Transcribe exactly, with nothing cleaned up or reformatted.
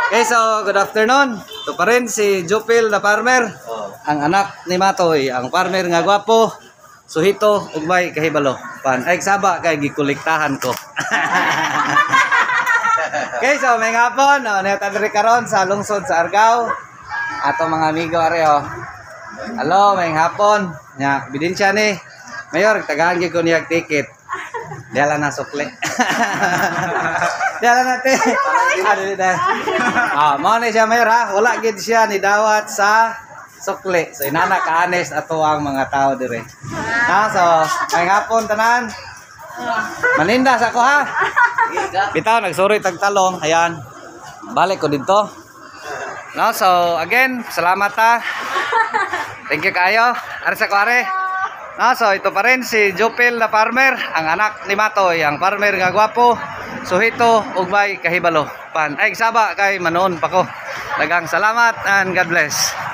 Okay, so good afternoon. Ito pa rin si Jopil na farmer. Oh. Ang anak ni Matoy, ang farmer nga gwapo. Suhito, ugmay kahibalo. Pan ay saba kay gikolektahan ko. Okay, so may ngapon, no, netadri karon sa lungsod sa Argao. Ato mga amigo are oh. Hello, may ngapon. Nya, bidensya ni Mayor, tagahan gyud ko niyag ticket. Diala na sukle. Diala natin. Ano dito? Ah, mo ni siya Mayor ha. Wala gid siya ni dawat sa sukle. So inana ka honest ato ang mga tao dire. Na so, may hapon tanan. Maninda sa ko ha. Bitaw nagsuri tag talong. Ayan. Balik ko dito. No, so again, salamat ha. Thank you kayo. Are sa ko are. No, so ito pa rin si Jopil na farmer, ang anak ni Matoy, ang farmer nga gwapo. Suhito, ugmay kahibalo. Pan ay saba kay manoon pa ko. Daghang salamat and God bless.